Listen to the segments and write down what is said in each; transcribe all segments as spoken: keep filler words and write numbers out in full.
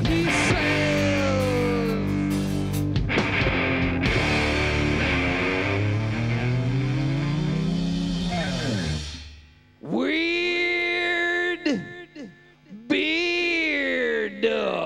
he sails. Weird beard.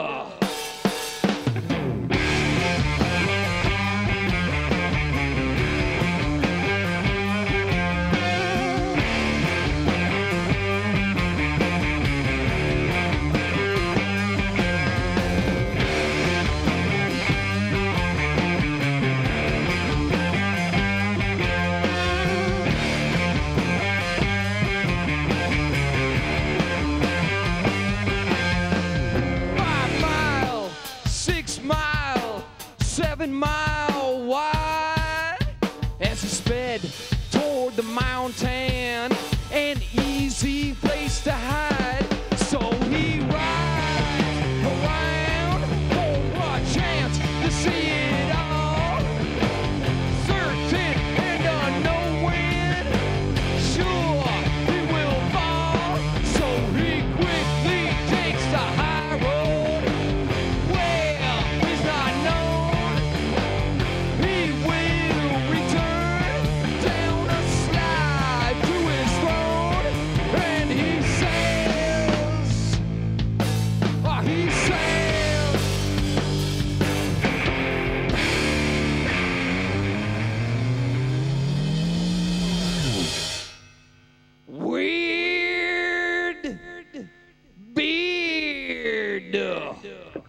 Seven mile wide as he sped toward the mountain, an easy place to hide. So he rides around for a chance to see it all, certain and unknowing, sure he will fall. So he quickly takes the high road. Well, he's not known. He will return down a slide to his throne, and he sails. Oh, he sails. Weird beard.